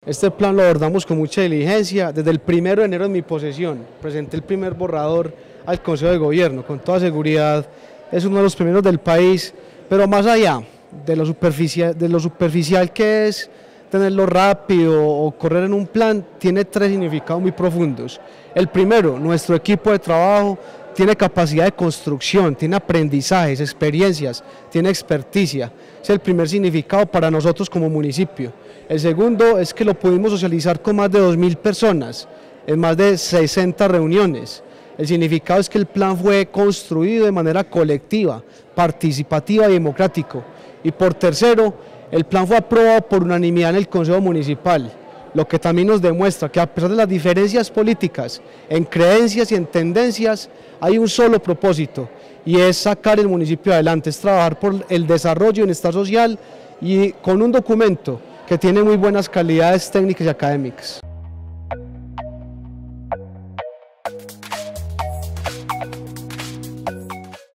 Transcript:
Este plan lo abordamos con mucha diligencia. Desde el 1 de enero en mi posesión presenté el primer borrador al Consejo de Gobierno. Con toda seguridad es uno de los primeros del país, pero más allá de lo superficial que es tenerlo rápido o correr en un plan, tiene tres significados muy profundos. El primero, nuestro equipo de trabajo tiene capacidad de construcción, tiene aprendizajes, experiencias, tiene experticia. Es el primer significado para nosotros como municipio. El segundo es que lo pudimos socializar con más de 2.000 personas, en más de 60 reuniones. El significado es que el plan fue construido de manera colectiva, participativa y democrático. Y por tercero, el plan fue aprobado por unanimidad en el Consejo Municipal, lo que también nos demuestra que a pesar de las diferencias políticas, en creencias y en tendencias, hay un solo propósito, y es sacar el municipio adelante, es trabajar por el desarrollo y bienestar social, y con un documento que tiene muy buenas calidades técnicas y académicas.